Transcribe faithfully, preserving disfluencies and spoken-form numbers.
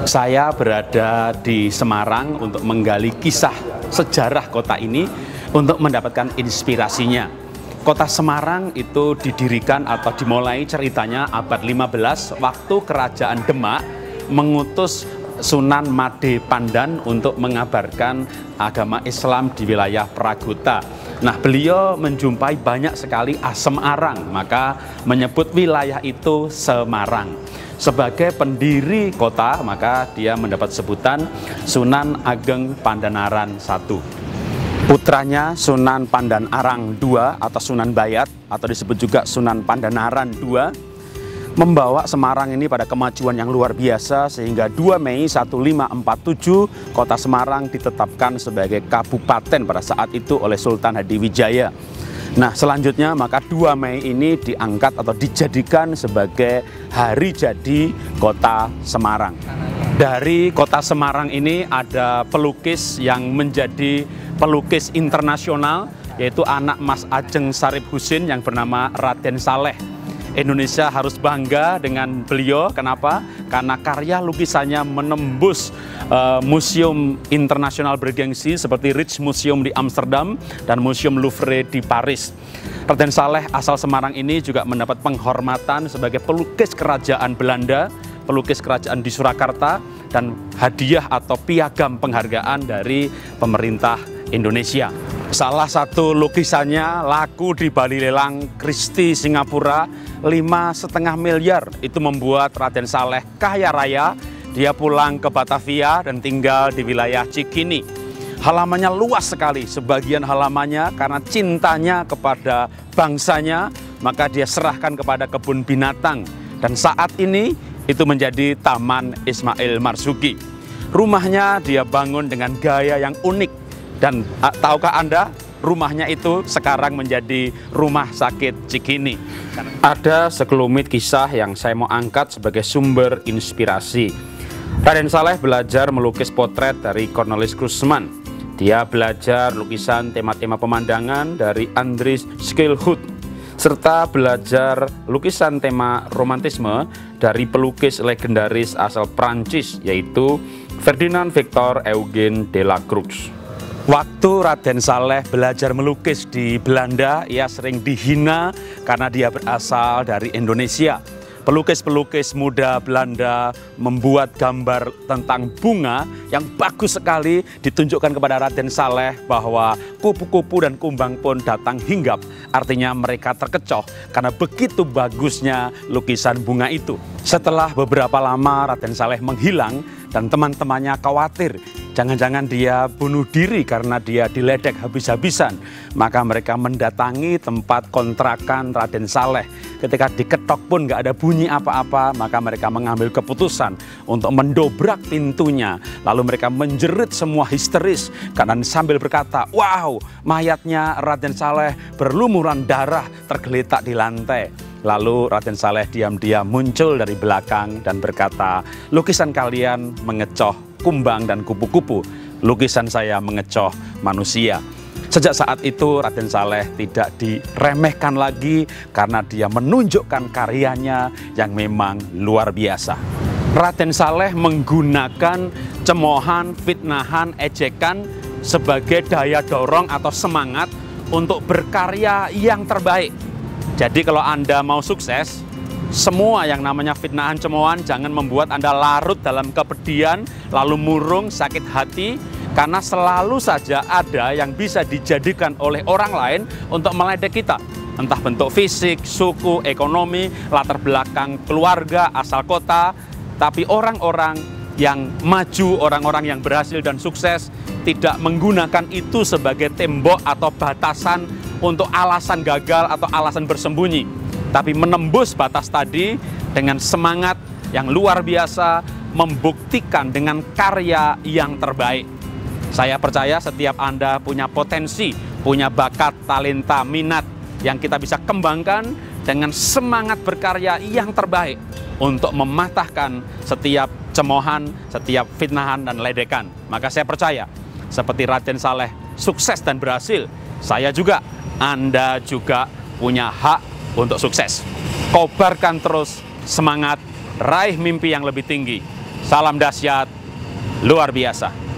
Saya berada di Semarang untuk menggali kisah sejarah kota ini untuk mendapatkan inspirasinya. Kota Semarang itu didirikan atau dimulai ceritanya abad lima belas waktu Kerajaan Demak mengutus Sunan Made Pandan untuk mengabarkan agama Islam di wilayah Praguta. Nah, beliau menjumpai banyak sekali asem arang, maka menyebut wilayah itu Semarang. Sebagai pendiri kota, maka dia mendapat sebutan Sunan Ageng Pandanaran satu. Putranya Sunan Pandanarang dua atau Sunan Bayat atau disebut juga Sunan Pandanaran dua membawa Semarang ini pada kemajuan yang luar biasa sehingga dua Mei seribu lima ratus empat puluh tujuh kota Semarang ditetapkan sebagai kabupaten pada saat itu oleh Sultan Hadiwijaya. Nah, selanjutnya maka dua Mei ini diangkat atau dijadikan sebagai hari jadi kota Semarang. Dari kota Semarang ini ada pelukis yang menjadi pelukis internasional, yaitu anak Mas Ajeng Sarip Husin yang bernama Raden Saleh. Indonesia harus bangga dengan beliau. Kenapa? Karena karya lukisannya menembus uh, museum internasional bergengsi seperti Rijksmuseum di Amsterdam dan Museum Louvre di Paris. Raden Saleh asal Semarang ini juga mendapat penghormatan sebagai pelukis kerajaan Belanda, pelukis kerajaan di Surakarta, dan hadiah atau piagam penghargaan dari pemerintah Indonesia. Salah satu lukisannya laku di Bali Lelang Christie Singapura lima setengah miliar. Itu membuat Raden Saleh kaya raya. Dia pulang ke Batavia dan tinggal di wilayah Cikini. Halamannya luas sekali, sebagian halamannya karena cintanya kepada bangsanya, maka dia serahkan kepada kebun binatang. Dan saat ini itu menjadi Taman Ismail Marzuki. Rumahnya dia bangun dengan gaya yang unik. Dan uh, tahukah Anda, rumahnya itu sekarang menjadi rumah sakit Cikini. Ada sekelumit kisah yang saya mau angkat sebagai sumber inspirasi. Raden Saleh belajar melukis potret dari Cornelis Krusman. Dia belajar lukisan tema-tema pemandangan dari Andries Schildhout, serta belajar lukisan tema romantisme dari pelukis legendaris asal Prancis, yaitu Ferdinand Victor Eugène Delacroix. Waktu Raden Saleh belajar melukis di Belanda, ia sering dihina karena dia berasal dari Indonesia. Pelukis-pelukis muda Belanda membuat gambar tentang bunga yang bagus sekali, ditunjukkan kepada Raden Saleh bahwa kupu-kupu dan kumbang pun datang hinggap. Artinya mereka terkecoh karena begitu bagusnya lukisan bunga itu. Setelah beberapa lama Raden Saleh menghilang dan teman-temannya khawatir jangan-jangan dia bunuh diri karena dia diledek habis-habisan. Maka mereka mendatangi tempat kontrakan Raden Saleh. Ketika diketok pun nggak ada bunyi apa-apa, maka mereka mengambil keputusan untuk mendobrak pintunya. Lalu mereka menjerit semua histeris karena sambil berkata, "Wow, mayatnya Raden Saleh berlumuran darah tergeletak di lantai." Lalu Raden Saleh diam-diam muncul dari belakang dan berkata, "Lukisan kalian mengecoh kumbang dan kupu-kupu, lukisan saya mengecoh manusia." Sejak saat itu Raden Saleh tidak diremehkan lagi karena dia menunjukkan karyanya yang memang luar biasa. Raden Saleh menggunakan cemoohan, fitnahan, ejekan sebagai daya dorong atau semangat untuk berkarya yang terbaik. Jadi kalau Anda mau sukses, semua yang namanya fitnahan, cemoohan jangan membuat Anda larut dalam kepedihan, lalu murung, sakit hati, karena selalu saja ada yang bisa dijadikan oleh orang lain untuk meledek kita. Entah bentuk fisik, suku, ekonomi, latar belakang keluarga, asal kota. Tapi orang-orang yang maju, orang-orang yang berhasil dan sukses tidak menggunakan itu sebagai tembok atau batasan untuk alasan gagal atau alasan bersembunyi. Tapi menembus batas tadi dengan semangat yang luar biasa, membuktikan dengan karya yang terbaik. Saya percaya setiap Anda punya potensi, punya bakat, talenta, minat yang kita bisa kembangkan dengan semangat berkarya yang terbaik untuk mematahkan setiap cemoohan, setiap fitnahan dan ledekan. Maka saya percaya seperti Raden Saleh sukses dan berhasil, saya juga, Anda juga punya hak untuk sukses. Kobarkan terus semangat, raih mimpi yang lebih tinggi. Salam dahsyat, luar biasa.